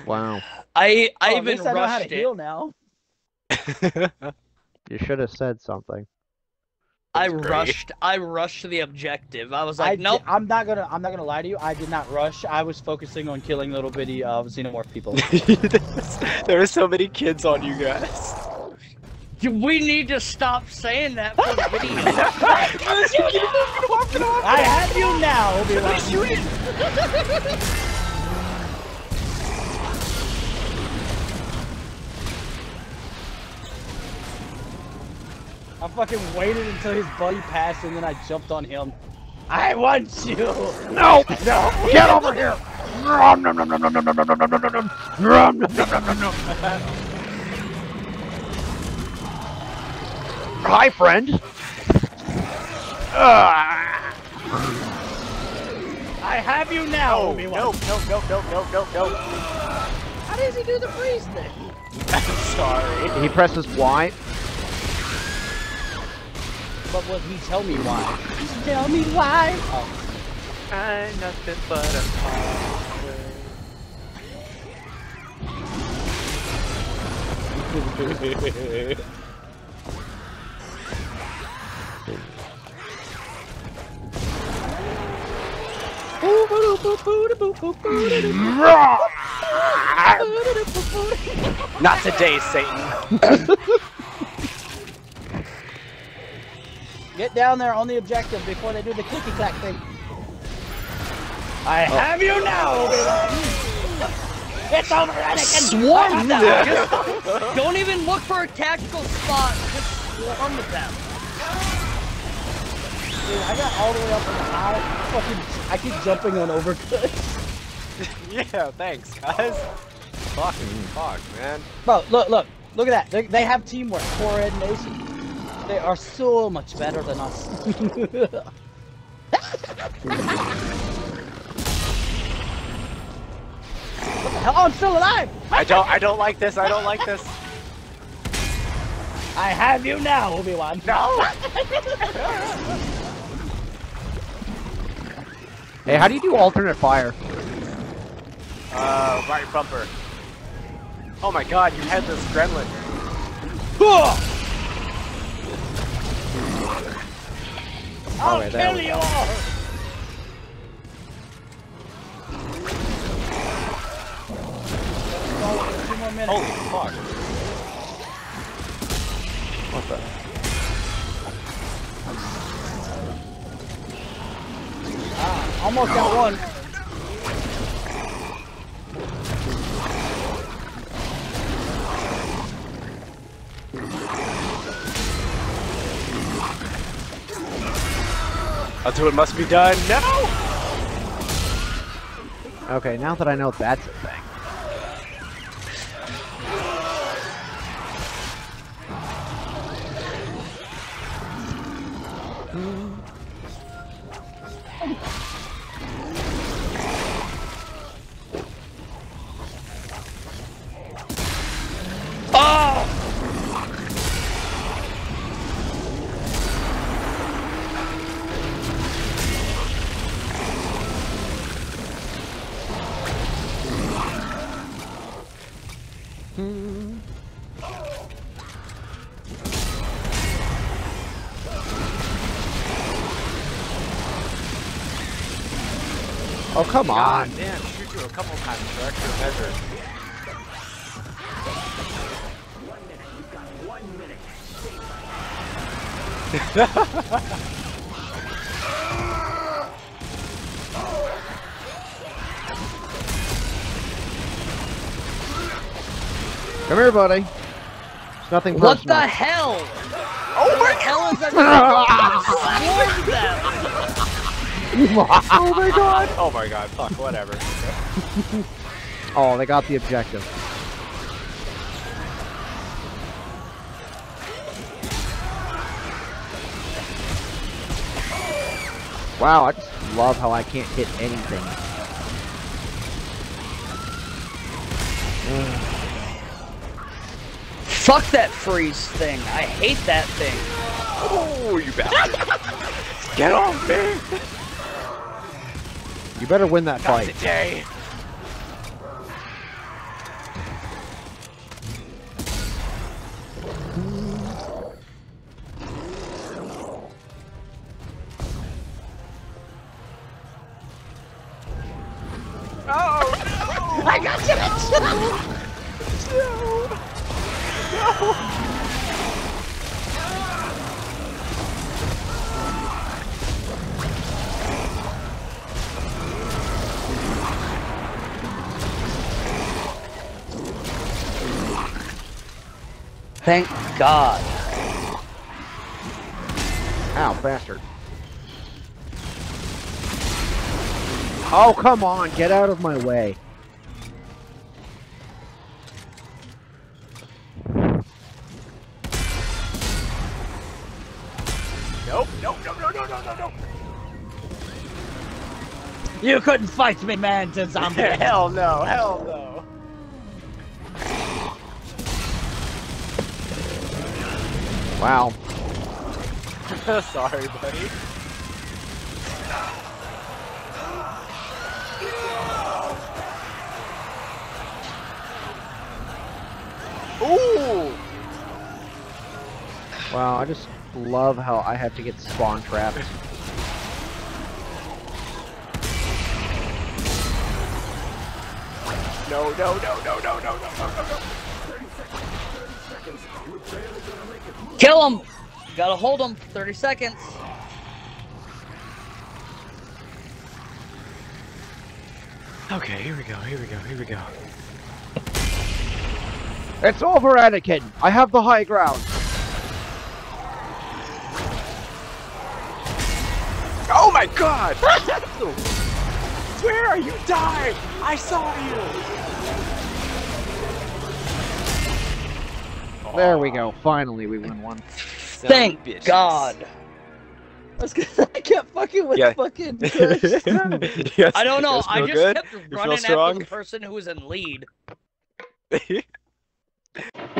Wow. I At even least I know how to rushed it. heal now. You should have said something. I That's great. rushed the objective. I was like, nope. I'm not gonna lie to you. I did not rush. I was focusing on killing little bitty xenomorph people. There are so many kids on you guys. We need to stop saying that for the video. I have you now, Obi-Wan. I fucking waited until his buddy passed and then I jumped on him. I want you! No! No! Get over here! Nom, nom, nom, nom, nom, nom, nom, nom, nom, nom, nom, nom. Nom, nom, nom, nom, nom, nom. Hi, friend! I have you now, No, Obi-Wan. no, no, no, no, no, no, no. How does he do the freeze thing? I'm sorry. He presses Y. But will he tell me why? Tell me why. Oh. I'm nothing but a cowboy. Not today, Satan. Get down there on the objective before they do the clicky clack thing. I have you now, Obi-Wan. It's over, Anakin. Swarm them. Just don't even look for a tactical spot. Just swarm them. Dude, I got all the way up in the high. I keep jumping on overcuts. Yeah, thanks, guys. Fuck, man. Bro, look at that. They have teamwork. Coordination. They are so much better than us. What the hell? Oh, I'm still alive! I don't like this. I don't like this. I have you now, Obi-Wan. No. Hey, how do you do alternate fire? Right bumper. Oh my god, you had this gremlin. I'll Okay, there kill we you go. all! Two more minutes. Holy fuck. What the? Almost got one. Until it must be done. No! Okay, now that I know that's a thing. Oh, come on. God damn, shoot you a couple times for extra measure. Come here, buddy. It's nothing personal. What the hell? Oh my hell is that? Oh my god! Oh my god, fuck, whatever. Oh, they got the objective. Wow, I just love how I can't hit anything. Fuck that freeze thing. I hate that thing. Oh, you bastard. Get off me! You better win that Not fight. today. Thank God. Ow, bastard. Oh, come on, get out of my way. Nope, nope, no, no, no, no, no, no. You couldn't fight me, man, to zombie. Hell no, hell no. Wow. Sorry, buddy. Ooh! Wow, I just love how I have to get spawn trapped. No, no, no, no, no, no, no, no, no, no. Kill him! Gotta hold him. 30 seconds. Okay, here we go, here we go, here we go. It's over, Anakin! I have the high ground! Oh my god! Where are you? Died! I saw you! There we go, finally we win one. Thank God. I kept fucking with Yeah. fucking. Yes, I don't know. you guys I feel just good? kept You feel running after strong? the person who was in lead.